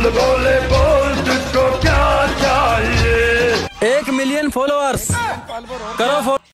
बोले बोल तुझको क्या चाहिए। 1 मिलियन फॉलोअर्स करो।